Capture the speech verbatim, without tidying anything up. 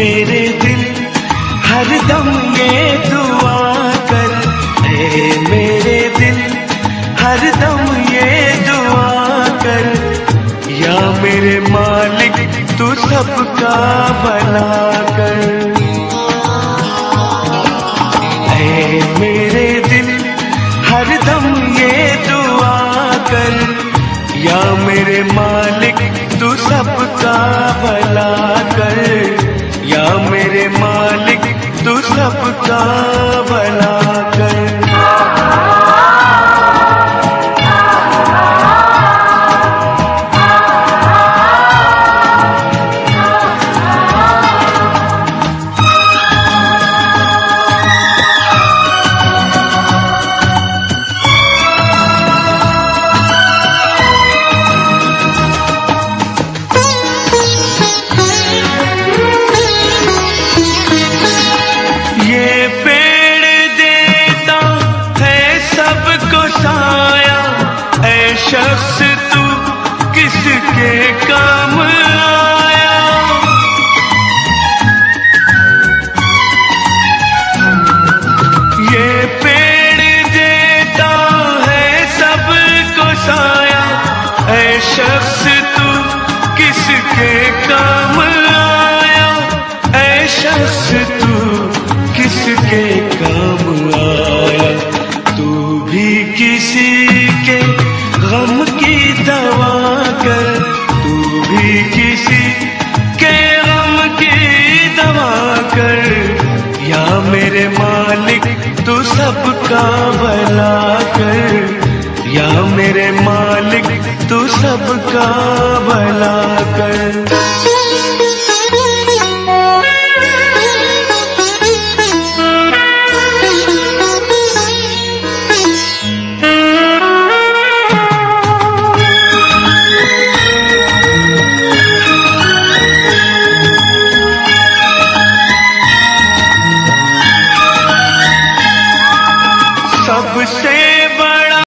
मेरे दिल हरदम ये दुआ कर, ऐ मेरे दिल हरदम ये दुआ कर, या मेरे मालिक तू सबका भला कर। ऐ मेरे दिल हरदम ये दुआ कर, या मेरे मालिक तू सबका भला कर, या मेरे मालिक तू सबका भला कर। शख्स तू किसके काम आया, ये पेड़ देता है सबको साया, ऐ शख्स तू किसके काम आया, ऐ शख्स तू किसके काम आया। तू भी किसी के गम की दवा कर, तू भी किसी के गम की दवा कर, या मेरे मालिक तू सबका भला कर, या मेरे मालिक तू सबका भला कर।